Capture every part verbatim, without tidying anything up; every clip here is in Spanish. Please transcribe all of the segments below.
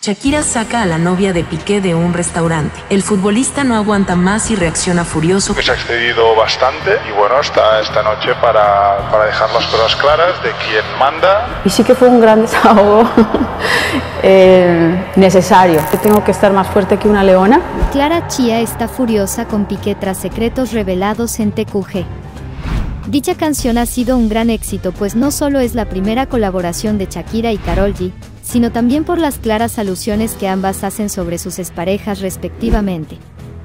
Shakira saca a la novia de Piqué de un restaurante. El futbolista no aguanta más y reacciona furioso. Que se ha excedido bastante y bueno, está esta noche para, para dejar las cosas claras de quién manda. Y sí que fue un gran desahogo eh, necesario. Tengo que estar más fuerte que una leona. Clara Chía está furiosa con Piqué tras secretos revelados en T Q G. Dicha canción ha sido un gran éxito, pues no solo es la primera colaboración de Shakira y Karol G, sino también por las claras alusiones que ambas hacen sobre sus exparejas respectivamente.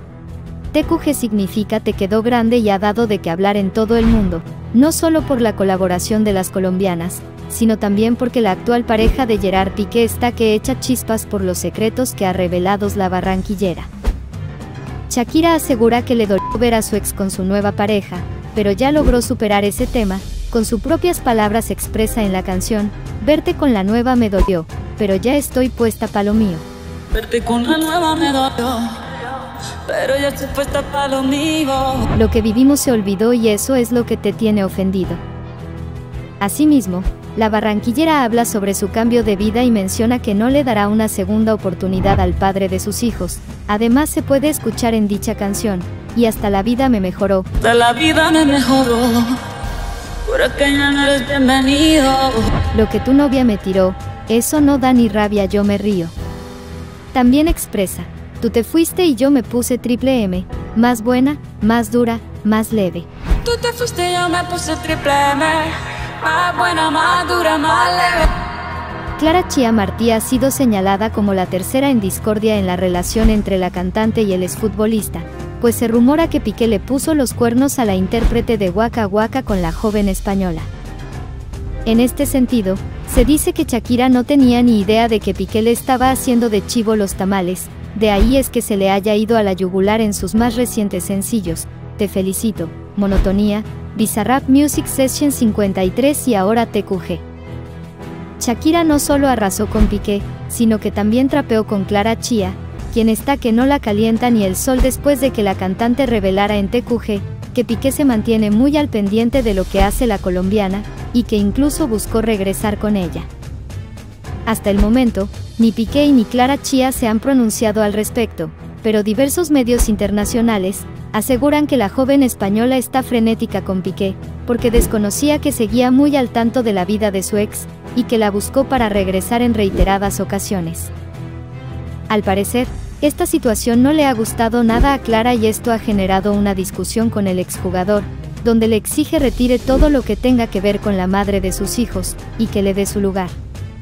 T Q G significa Te quedó grande y ha dado de qué hablar en todo el mundo, no solo por la colaboración de las colombianas, sino también porque la actual pareja de Gerard Piqué está que echa chispas por los secretos que ha revelado la barranquillera. Shakira asegura que le dolió ver a su ex con su nueva pareja, pero ya logró superar ese tema. Con sus propias palabras expresa en la canción: verte con la nueva me dolió, pero ya estoy puesta pa' lo mío. Verte con la nueva me dolió, pero ya estoy puesta pa' lo mío. Lo que vivimos se olvidó y eso es lo que te tiene ofendido. Asimismo, la barranquillera habla sobre su cambio de vida y menciona que no le dará una segunda oportunidad al padre de sus hijos. Además se puede escuchar en dicha canción: y hasta la vida me mejoró. De la vida me mejoró. Por acá ya no eres bienvenido. Lo que tu novia me tiró, eso no da ni rabia, yo me río. También expresa: tú te fuiste y yo me puse triple M, más buena, más dura, más leve. Tú te fuiste y yo me puse triple M, más buena, más dura, más leve. Clara Chía Martí ha sido señalada como la tercera en discordia en la relación entre la cantante y el exfutbolista, pues se rumora que Piqué le puso los cuernos a la intérprete de Waka Waka con la joven española. En este sentido, se dice que Shakira no tenía ni idea de que Piqué le estaba haciendo de chivo los tamales, de ahí es que se le haya ido a la yugular en sus más recientes sencillos: Te felicito, Monotonía, Bizarrap Music Session cincuenta y tres y ahora T Q G. Shakira no solo arrasó con Piqué, sino que también trapeó con Clara Chía, quien está que no la calienta ni el sol después de que la cantante revelara en T Q G que Piqué se mantiene muy al pendiente de lo que hace la colombiana, y que incluso buscó regresar con ella. Hasta el momento, ni Piqué ni Clara Chía se han pronunciado al respecto, pero diversos medios internacionales aseguran que la joven española está frenética con Piqué, porque desconocía que seguía muy al tanto de la vida de su ex, y que la buscó para regresar en reiteradas ocasiones. Al parecer, esta situación no le ha gustado nada a Clara y esto ha generado una discusión con el exjugador, donde le exige retire todo lo que tenga que ver con la madre de sus hijos, y que le dé su lugar.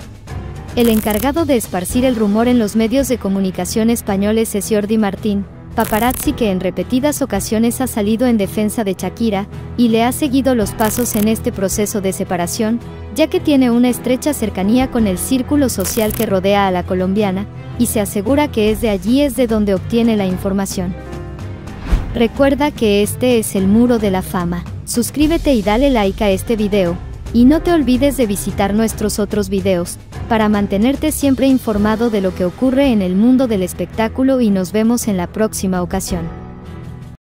El encargado de esparcir el rumor en los medios de comunicación españoles es Jordi Martín, paparazzi que en repetidas ocasiones ha salido en defensa de Shakira, y le ha seguido los pasos en este proceso de separación, ya que tiene una estrecha cercanía con el círculo social que rodea a la colombiana, y se asegura que es de allí es de donde obtiene la información. Recuerda que este es el Muro de la Fama. Suscríbete y dale like a este video, y no te olvides de visitar nuestros otros videos, para mantenerte siempre informado de lo que ocurre en el mundo del espectáculo y nos vemos en la próxima ocasión.